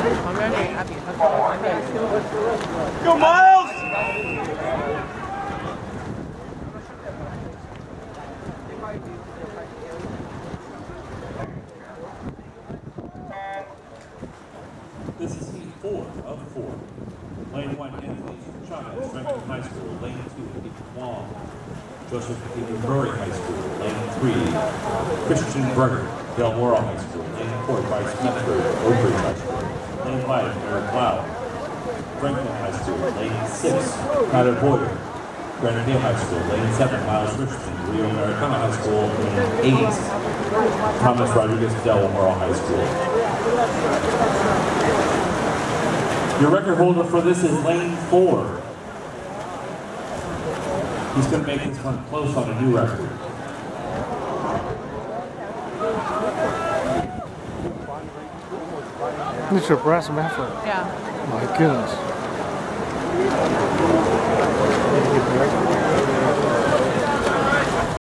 Go, Miles! This is heat 4 of 4. Lane 1, Anthony Chavez, Franklin High School. Lane 2, Ethan Wong, Joseph Peter Murray High School. Lane 3, Christian Berger, Del Moral High School. Lane 4, Bryce Mefford, Oak Ridge High School. Lane 5, Eric Lau, Franklin High School. Lane 6, Tyler Boyer, Grenadier High School. Lane 7, Miles Richardson, Rio Americana High School. Lane 8, Thomas Rodriguez, Del Moral High School. Your record holder for this is Lane 4. He's going to make this one close on a new record. Mr. Bryce Mefford. Yeah. My goodness.